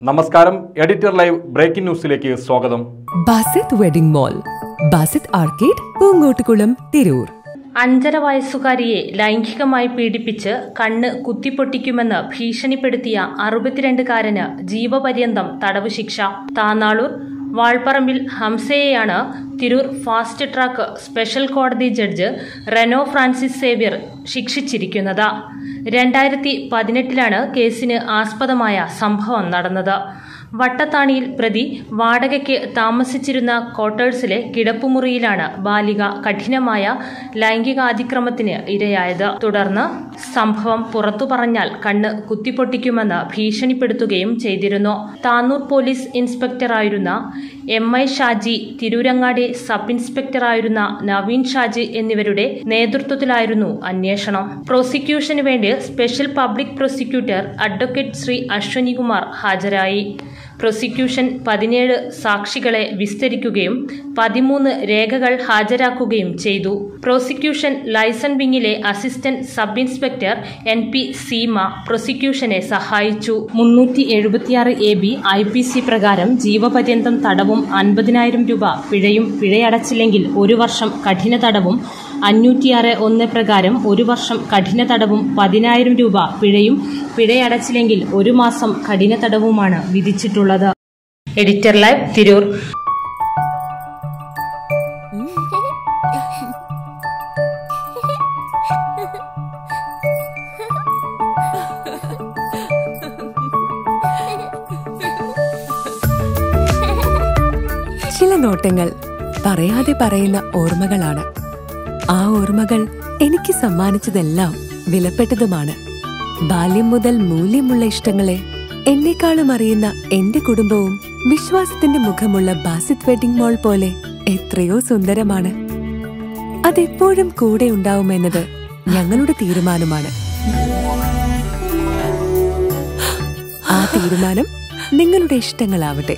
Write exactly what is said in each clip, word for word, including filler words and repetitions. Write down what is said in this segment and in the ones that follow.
നമസ്കാരം. Editor live breaking ന്യൂസിലേക്ക് സ്വാഗതം. Basith wedding mall, Basith arcade, Poongottukulam, Tirur. അഞ്ചര വയസ്സുകാരിയെ ലൈംഗികമായി പീഡിപ്പിച്ച് കണ്ണ് കുത്തിപ്പൊട്ടിക്കുമെന്ന് ഭീഷണിപ്പെടുത്തിയ അറുപത്തിരണ്ടുകാരന് ജീവപര്യന്തം തടവ് ശിക്ഷ. താനാളൂർ വാൾപ്പറമ്പിൽ ഹംസയെയാണ് തിരൂർ ഫാസ്റ്റ് ട്രാക്ക് സ്പെഷ്യൽ കോടതി ജഡ്ജ് റെനോ ഫ്രാൻസിസ് സേവ്യർ ശിക്ഷിച്ചിരിക്കുന്നത്. രണ്ടായിരത്തി പതിനെട്ടിലാണ് കേസിന് ആസ്പദമായ സംഭവം നടന്നത്. വട്ടത്താണിയിൽ പ്രതി വാടകയ്ക്ക് താമസിച്ചിരുന്ന ക്വാർട്ടേഴ്സിലെ കിടപ്പുമുറിയിലാണ് ബാലിക കഠിനമായ ലൈംഗികാതിക്രമത്തിന് ഇരയായത്. തുടർന്ന് സംഭവം പുറത്തു പറഞ്ഞാൽ കണ്ണ് കുത്തിപ്പൊട്ടിക്കുമെന്ന് ഭീഷണിപ്പെടുത്തുകയും ചെയ്തിരുന്നു. താനൂർ പോലീസ് ഇൻസ്പെക്ടറായിരുന്ന M I Shaji, Tirurangadi sub ഇൻസ്പെക്ടറായിരുന്ന നവീൻ ഷാജി എന്നിവരുടെ നേതൃത്വത്തിലായിരുന്നു അന്വേഷണം. പ്രോസിക്യൂഷന് വേണ്ടി special public prosecutor advocate Shri Ashwanikumar ഹാജരായി. പ്രോസിക്യൂഷൻ പതിനേഴ് സാക്ഷികളെ വിസ്തരിക്കുകയും പതിമൂന്ന് രേഖകൾ ഹാജരാക്കുകയും ചെയ്തു. പ്രോസിക്യൂഷൻ ലൈസൺ വിങ്ങിലെ assistant sub inspector N P Seema പ്രോസിക്യൂഷനെ സഹായിച്ചു. മുന്നൂറ്റി എഴുപത്തിയാറ് A B I P C പ്രകാരം ജീവപര്യന്തം തടവും അൻപതിനായിരം രൂപ പിഴയും, പിഴയടച്ചില്ലെങ്കിൽ ഒരു വർഷം കഠിന തടവും, അഞ്ഞൂറ്റിയാറ് ഒന്ന് പ്രകാരം ഒരു വർഷം കഠിന തടവും പതിനായിരം രൂപ പിഴയും, പിഴയടച്ചില്ലെങ്കിൽ ഒരു മാസം കഠിന തടവുമാണ് വിധിച്ചിട്ടുള്ളത്. Editor live, Tirur. ചില നോട്ടങ്ങൾ പറയാതെ പറയുന്ന ഓർമ്മകളാണ്. ആ ഓർമ്മകൾ എനിക്ക് സമ്മാനിച്ചതെല്ലാം വിലപ്പെട്ടതുമാണ്. ബാല്യം മുതൽ മൂല്യമുള്ള ഇഷ്ടങ്ങളെ എന്നെക്കാളും അറിയുന്ന എന്റെ കുടുംബവും വിശ്വാസത്തിന്റെ മുഖമുള്ള ബാസിത് വെഡിംഗ് മോൾ പോലെ എത്രയോ സുന്ദരമാണ്. അതെപ്പോഴും കൂടെ ഉണ്ടാവുമെന്നത് ഞങ്ങളുടെ തീരുമാനമാണ്. ആ തീരുമാനം നിങ്ങളുടെ ഇഷ്ടങ്ങളാവട്ടെ.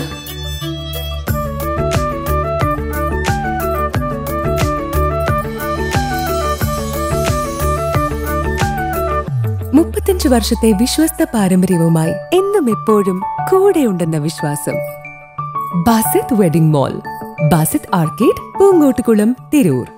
മുപ്പത്തഞ്ചു വർഷത്തെ വിശ്വസ്ത പാരമ്പര്യവുമായി എന്നും എപ്പോഴും കൂടെയുണ്ടെന്ന വിശ്വാസം. Basith wedding mall, Basith arcade, Poongottukulam, Tirur.